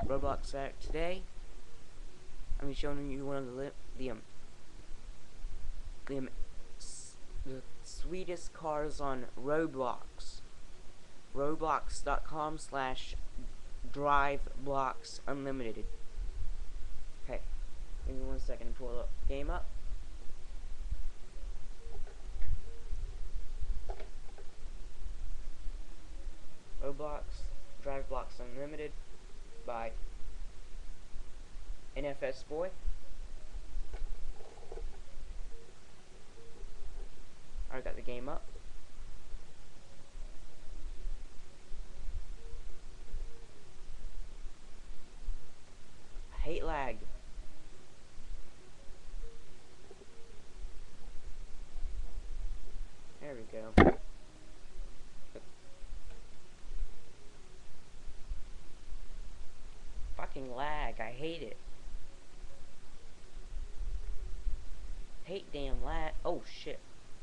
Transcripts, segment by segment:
Roblox Addict. Today, I'm showing you one of the sweetest cars on Roblox. Roblox.com/driveblox unlimited. Okay, give me 1 second to pull the game up. Roblox driveblox unlimited by NFS Boy. I got the game up. I hate lag. There we go. Fucking lag, I hate it. Hate damn lag. Oh shit.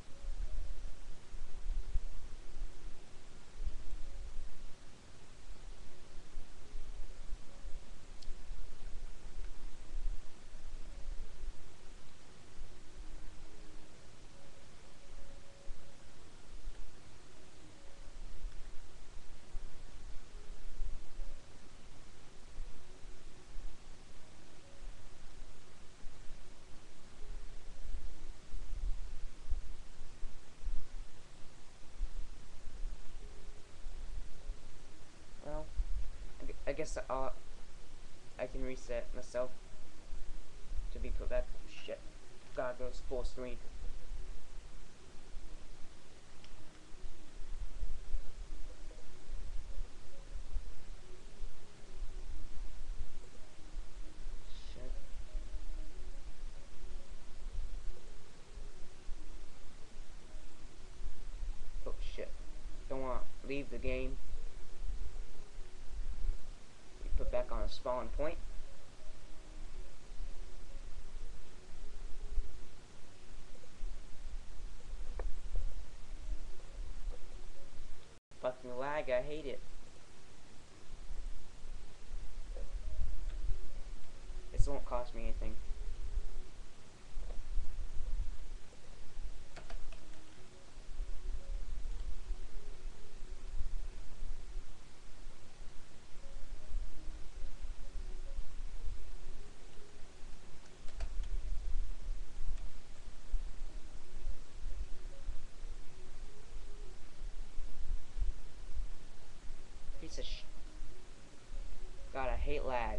Well, I guess I can reset myself to be put back. Shit. God goes full screen. Shit. Oh shit. Don't want to leave the game. We put back on a spawn point. Fucking lag, I hate it. This won't cost me anything. Piece of God, I hate lag.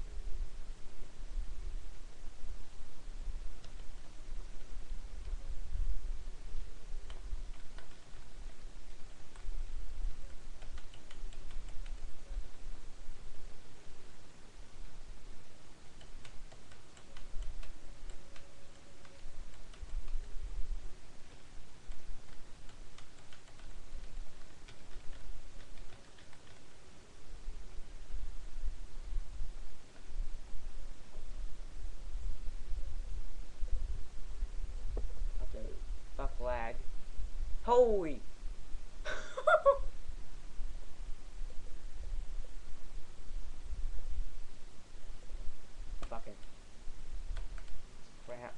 Fuck lag. Holy! Fucking crap.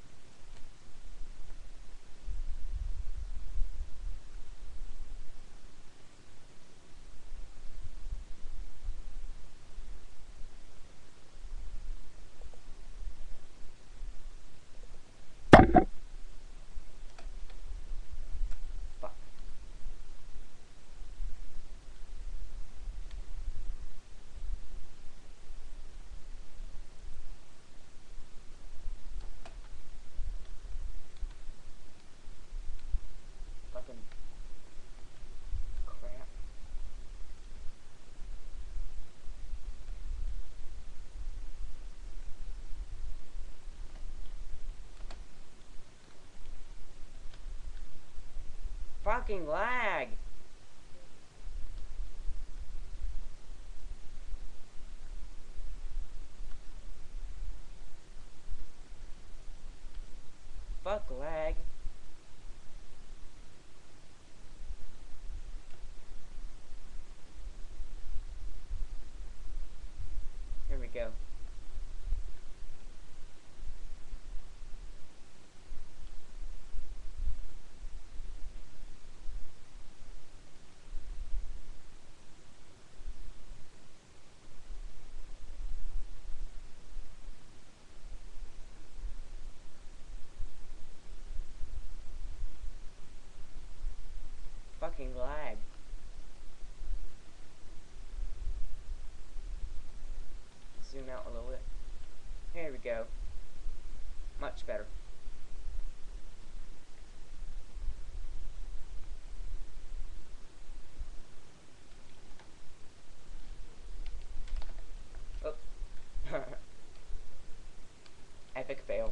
Fuck. Fucking crap. Fucking lag! Fuck lag. Here we fucking lag. Zoom out a little bit. Here we go. Much better. Oh. Epic fail.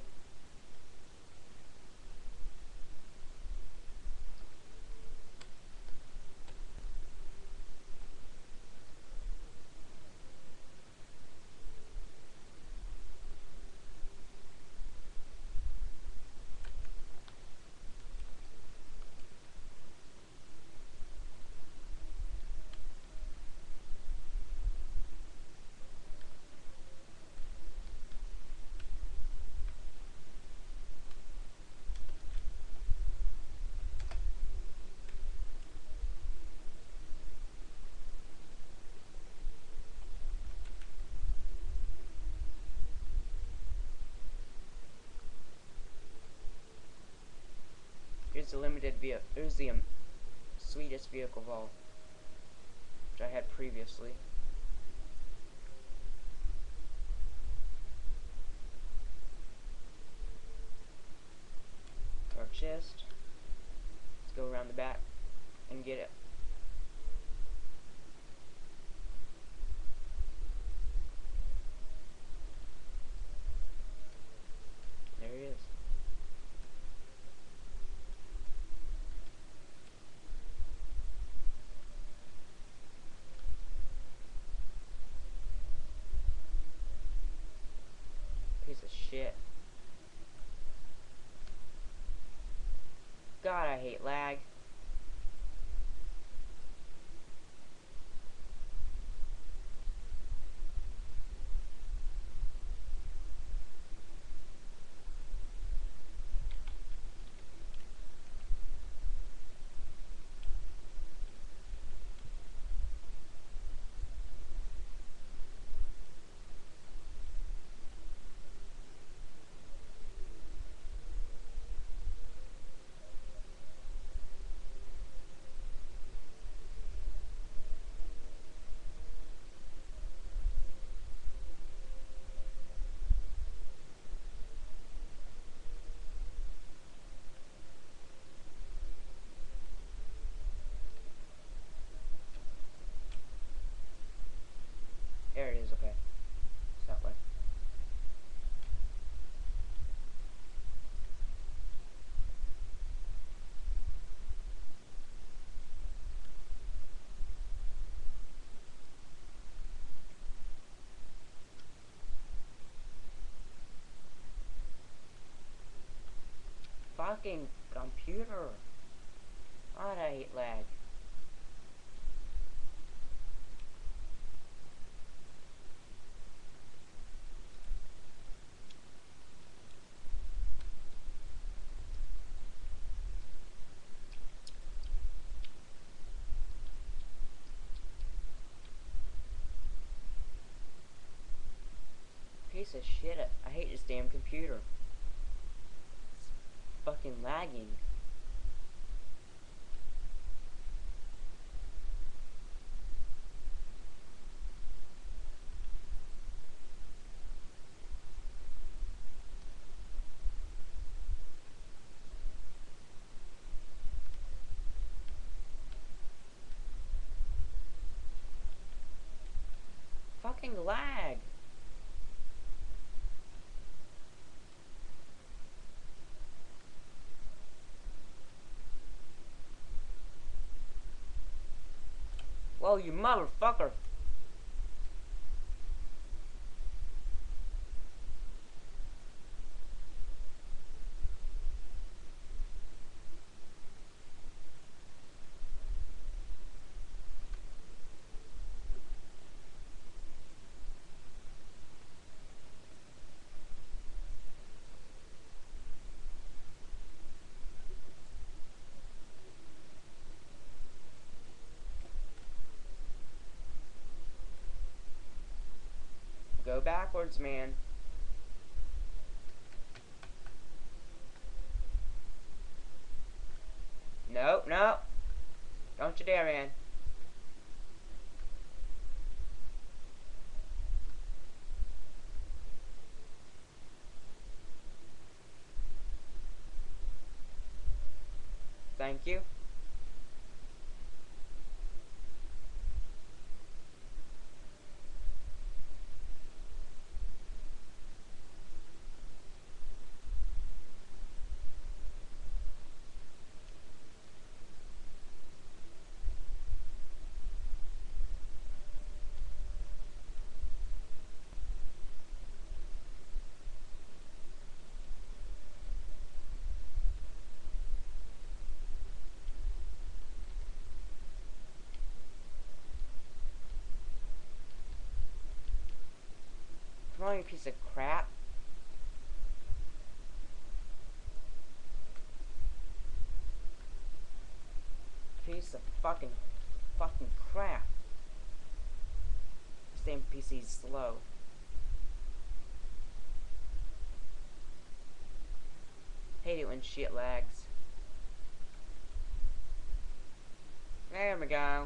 Here's the limited vehicle. Here's the sweetest vehicle of all, which I had previously. Our chest. Let's go around the back and get it. There he is. Piece of shit. God, I hate lag. There it is, okay. It's that way. Fucking computer. God, I hate lag. Piece of shit. I hate this damn computer. It's fucking lagging. Fucking lag. Whoa, you motherfucker. Go backwards, man. No, no. Marianne. Thank you. Come on, you piece of crap. Piece of fucking crap. This damn PC's slow. Hate it when shit lags. There we go.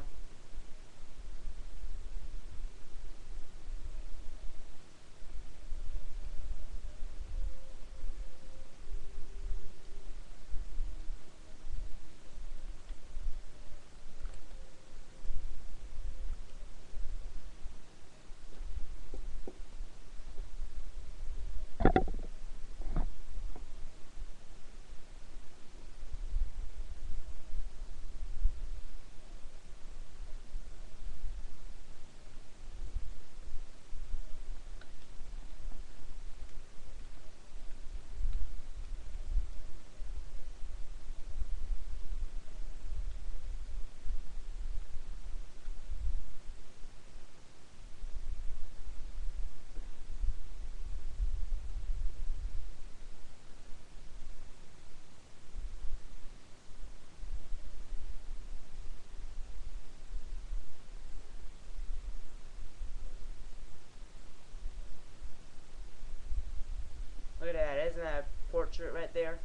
Look at that, isn't that a portrait right there?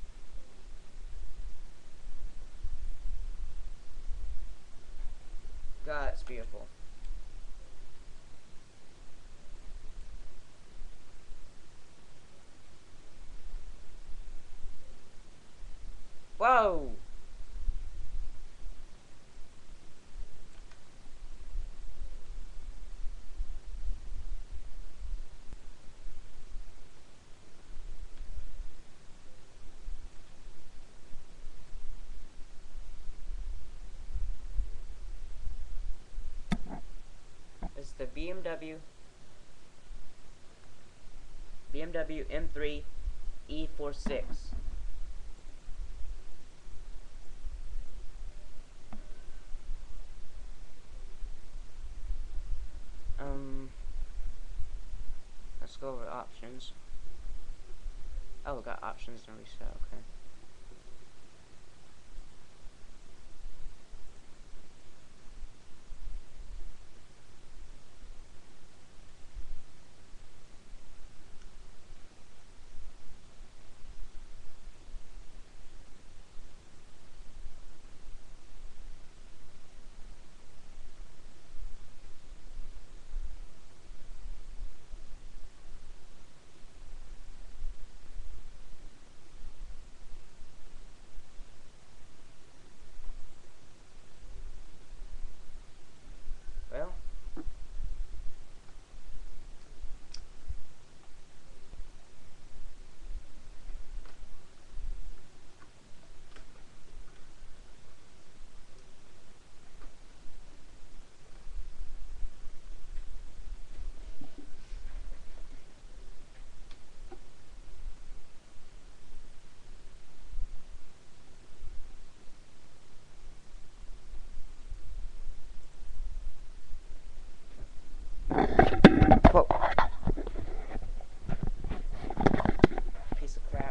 God, it's beautiful. Whoa! This is the BMW M3 E46. Let's go over options. Oh, we got options and reset, okay. Well, whoa. Piece of crap.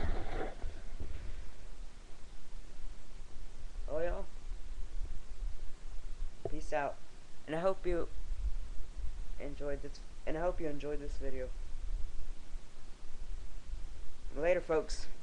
Oh yeah. Peace out. And I hope you enjoyed this video. Later, folks.